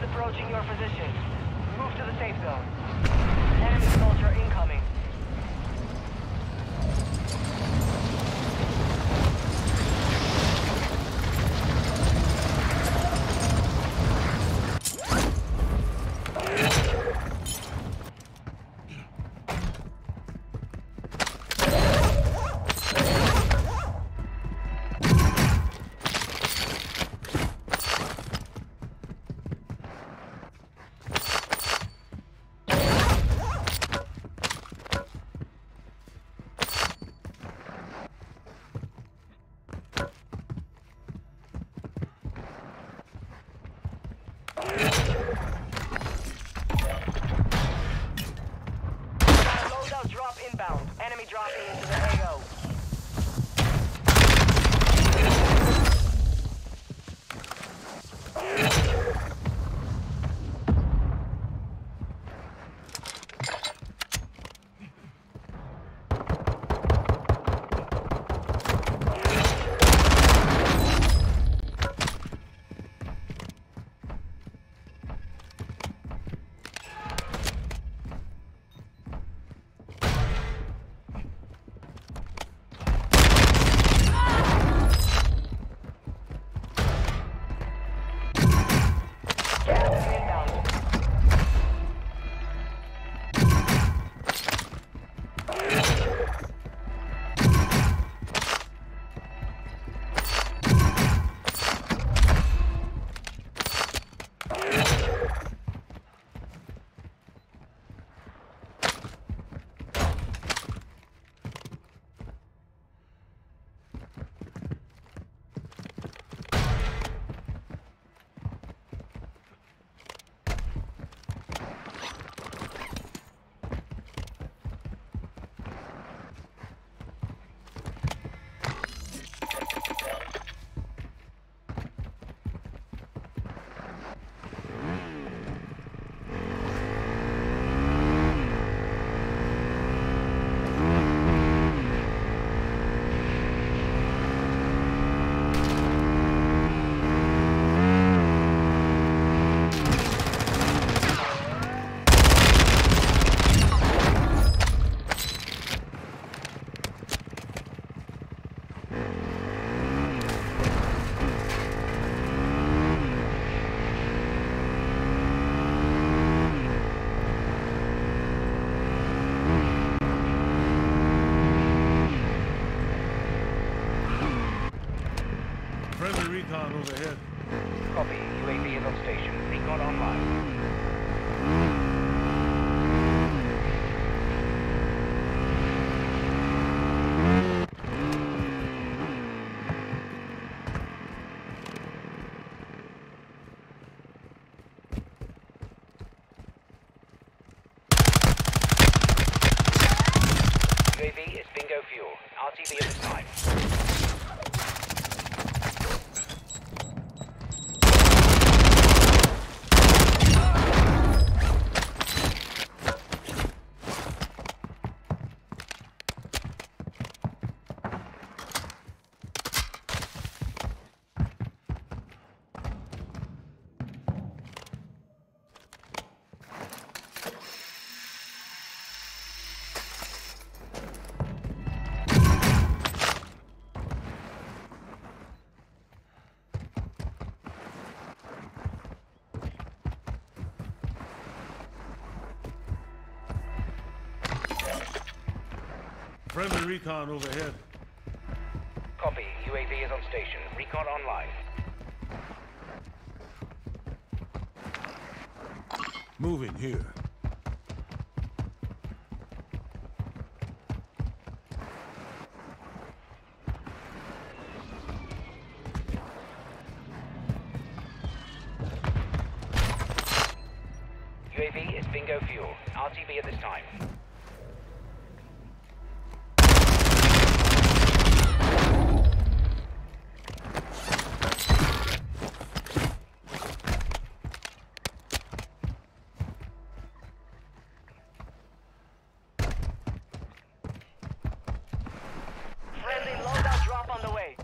is approaching your position. Move to the safe zone. Enemy soldier incoming. Drop inbound. Enemy dropping into the AO. Friendly recon overhead. Copy. UAV is on station. Recon online. UAV is bingo fuel. RTB at this time. Friendly recon overhead. Copy. UAV is on station. Recon online. Moving here. UAV is bingo fuel. RTB at this time. Friendly loadout drop on the way.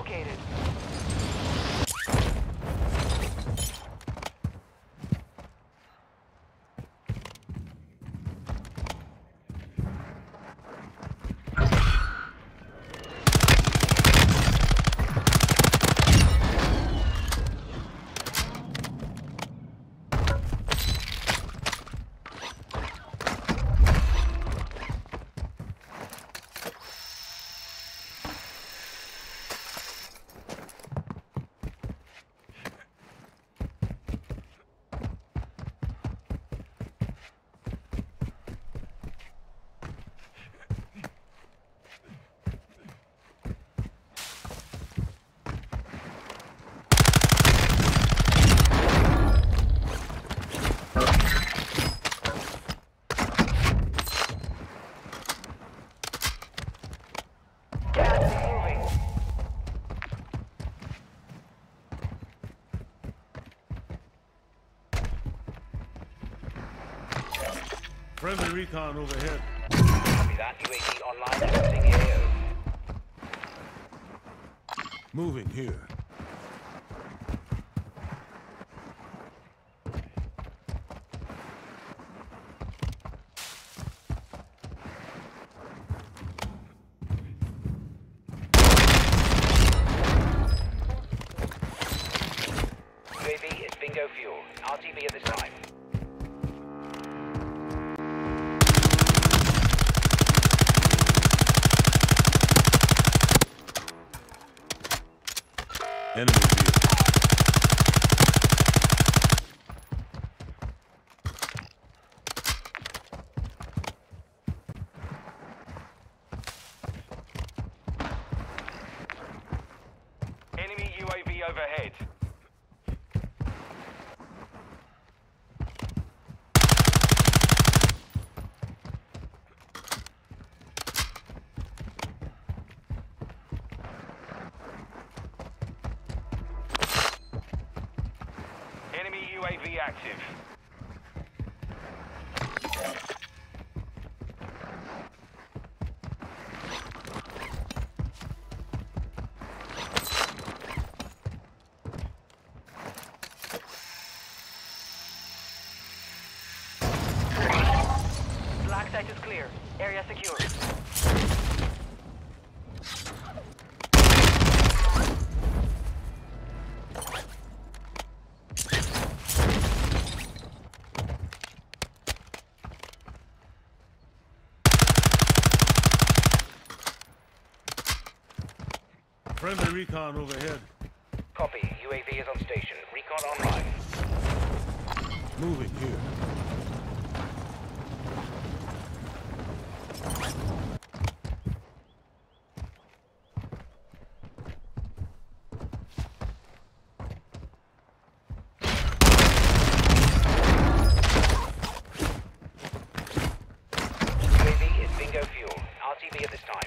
relocated. Friendly recon overhead. Copy that. UAV online. Connecting AO. Moving here. UAV is bingo fuel. RTB at this time. Enemy vehicle. Enemy UAV overhead. Enemy UAV active. Black site is clear. Area secure. Friendly recon overhead. Copy. UAV is on station. Recon online. Moving here. UAV is bingo fuel. RTB at this time.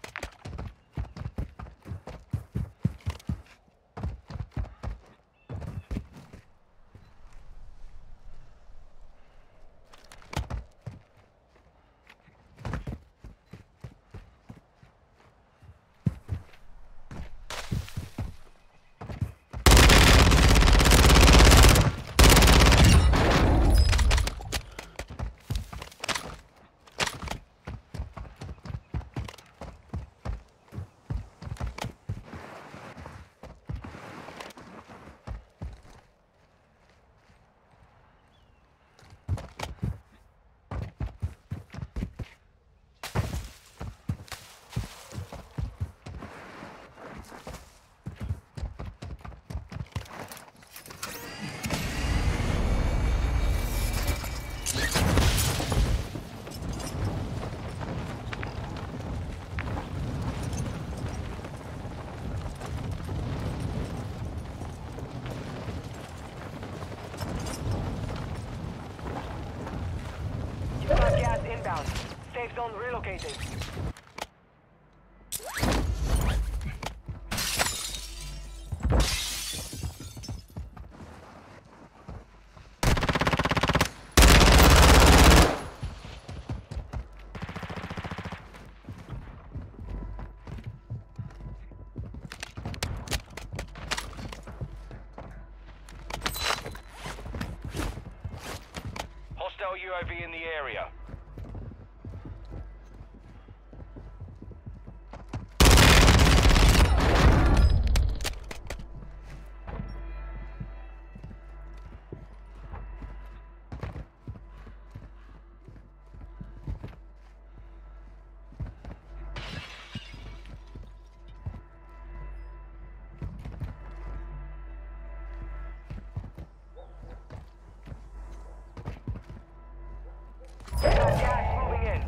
You got gas inbound. Safe zone relocated. Hostile UAV in the area. Got gas moving in.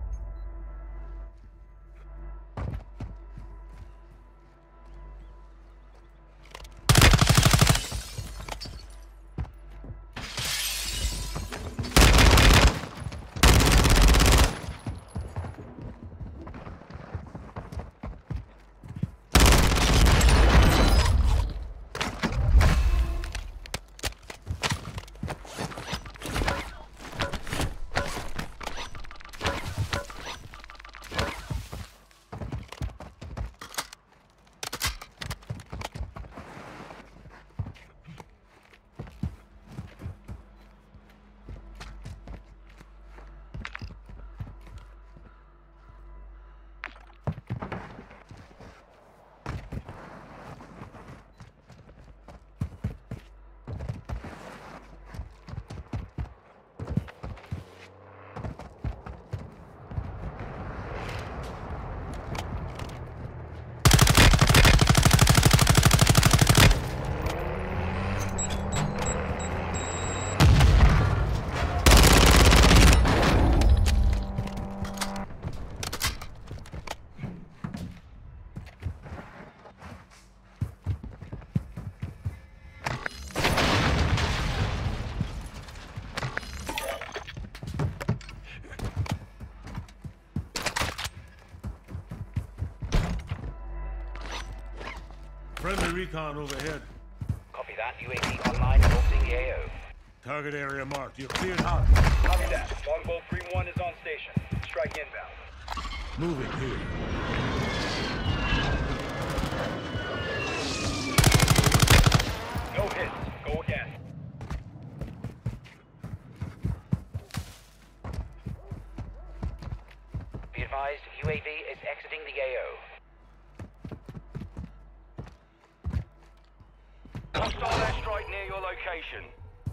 Friendly recon overhead. Copy that. UAV online and orbiting the AO. Target area marked. You're cleared hot. Copy that. Longbow 3-1 is on station. Strike inbound. Moving here. No hits. Go again. Be advised, UAV is exiting the AO. Hostile airstrike near your location.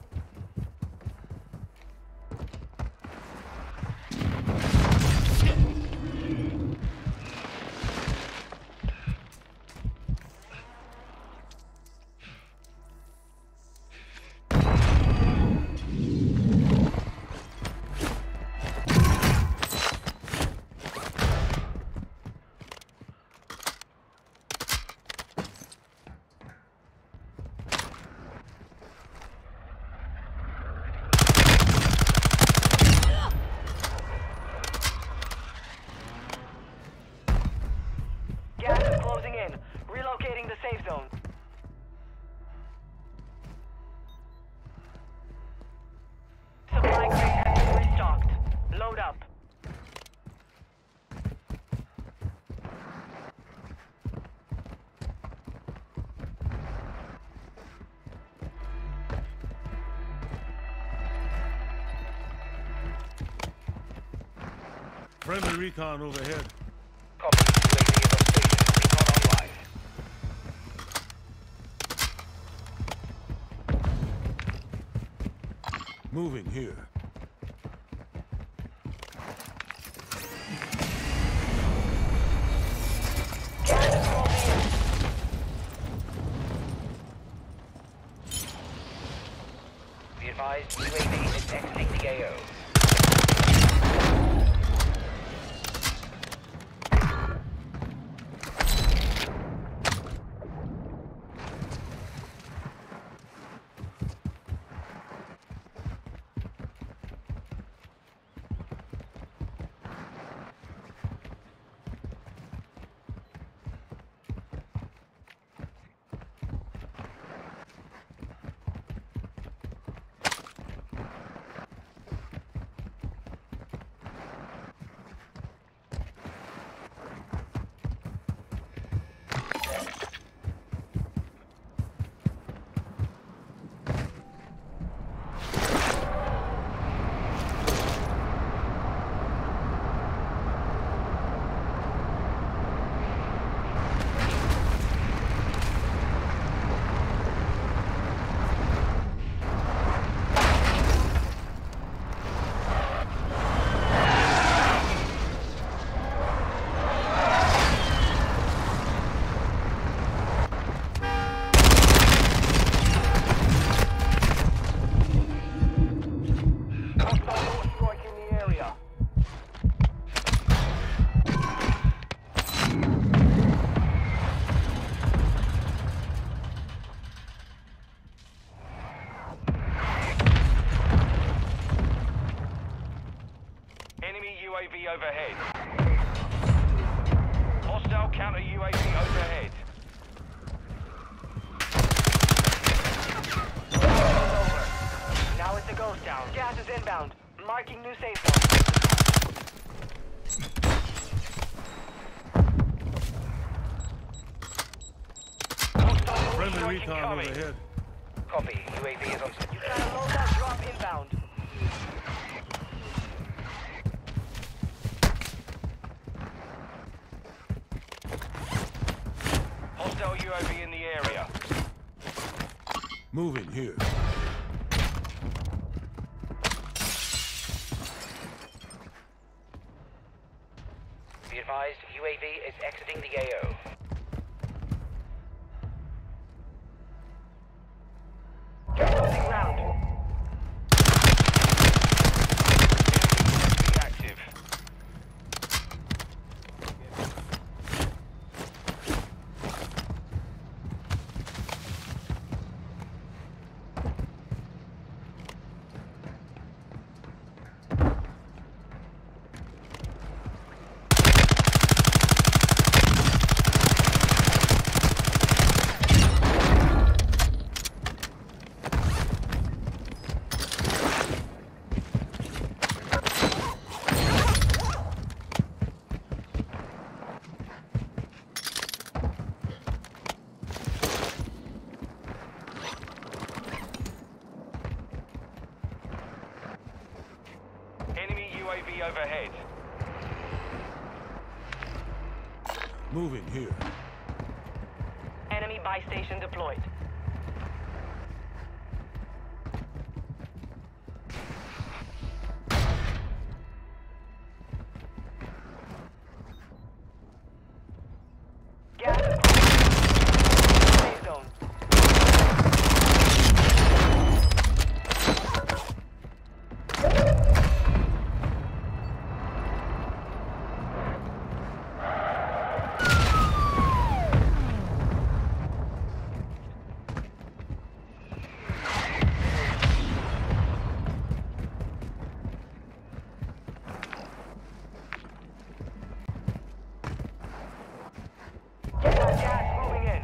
Gas is closing in. Relocating the safe zone. Supply crate has been restocked. Load up. Friendly recon overhead. Copy. UAV is on station. Recon online. Moving here. Gas is closing in. Be advised, UAV is exiting the AO. UAV overhead. Hostile counter UAV overhead. Over. Now it's a ghost town. Gas is inbound. Marking new safe zone. Hostile Friendly strike recon incoming. overhead. Copy. UAV is on station. You got a loadout drop inbound. Hostile UAV in the area. Moving here. Be advised, UAV is exiting the AO. Closing round. Be active. Enemy UAV overhead. Moving here. Enemy buy station deployed. Gas is safe zone. Gas moving in.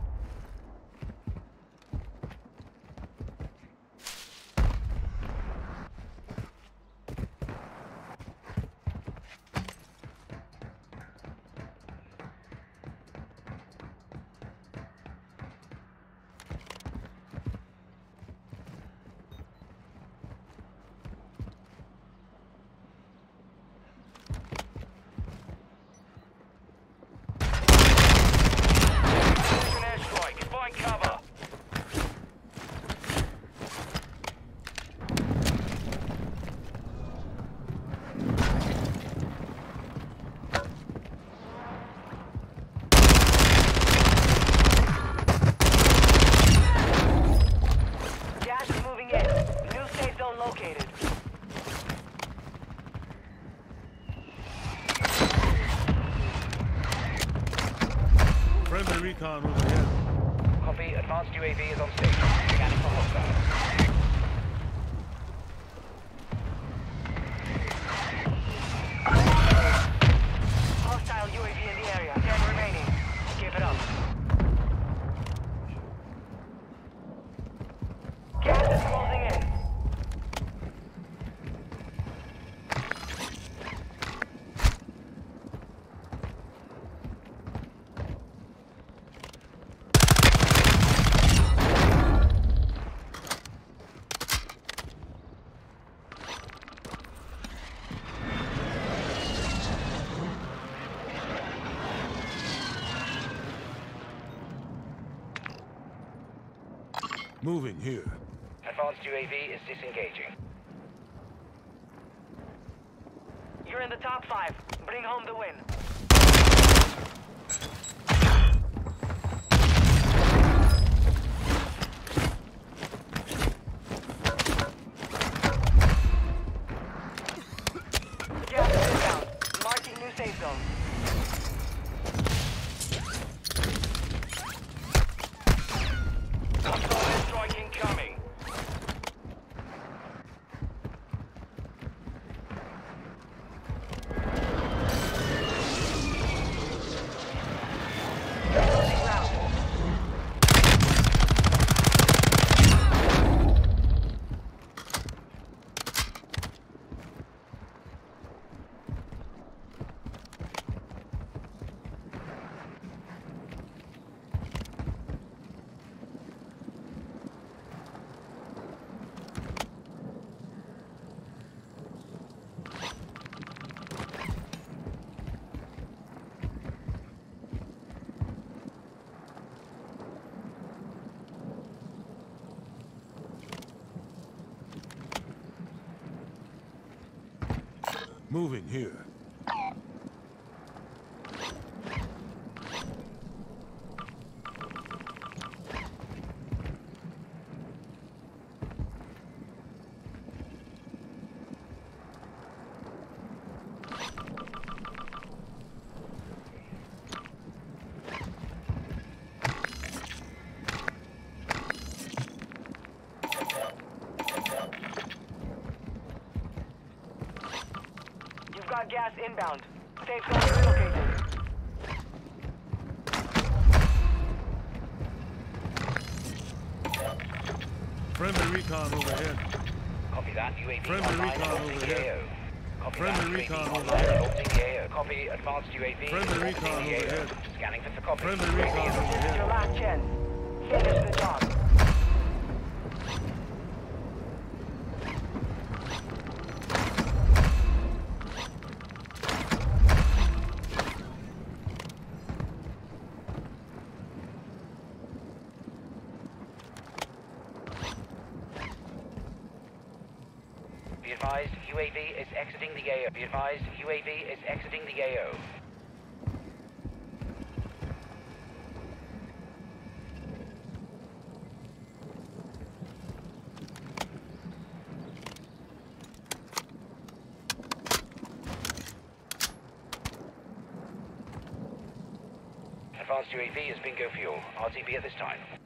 Precision airstrike. Find cover. Gas is moving in. New safe zone located. Friendly recon overhead. Copy. Advanced UAV is on station. Scanning for hostiles. Hostile UAV in the area. 10 remaining. Keep it up. Gas is closing in. Moving here. Advanced UAV is disengaging. You're in the top 5. Bring home the win. Gas is inbound. Marking new safe zone. Hostile airstrike incoming. Moving here. You've got gas inbound. Safe zone relocated. Friendly recon overhead. Copy that. UAV Friendly online recon and orbiting the overhead. AO. Copy Friendly that. recon UAV online overhead. and orbiting the AO. Copy. Advanced UAV. Friendly orbiting recon the AO. overhead. Scanning for copy. Friendly UAV recon is- This is overhead. your last chance. Finish the job. Be advised, UAV is exiting the AO. Be advised, UAV is exiting the AO. Advanced UAV is bingo fuel. RTB at this time.